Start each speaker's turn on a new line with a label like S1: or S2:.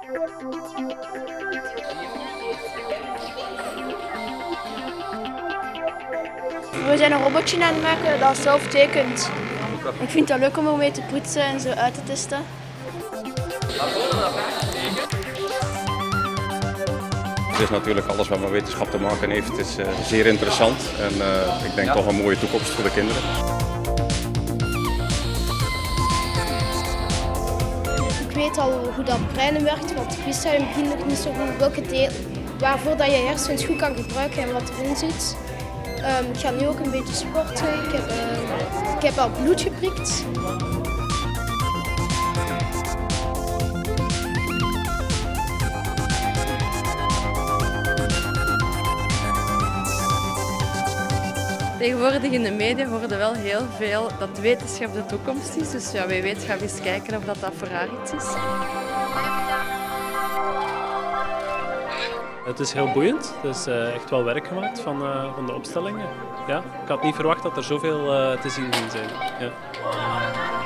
S1: We zijn een robotje aan het maken dat zelf tekent. Ik vind het leuk om ermee te poetsen en zo uit te testen.
S2: Het is natuurlijk alles wat met wetenschap te maken heeft, is zeer interessant en ik denk toch een mooie toekomst voor de kinderen.
S1: Ik weet al hoe dat brein werkt, want ik wist in het begin nog niet zo goed welke deel, waarvoor dat je hersens goed kan gebruiken en wat erin zit. Ik ga nu ook een beetje sporten. Ik heb al bloed geprikt.
S3: Tegenwoordig in de media horen we wel heel veel dat wetenschap de toekomst is. Dus ja, wie weet gaan we eens kijken of dat voor haar iets is.
S4: Het is heel boeiend. Het is echt wel werk gemaakt van de opstellingen. Ja, ik had niet verwacht dat er zoveel te zien ging zijn. Ja.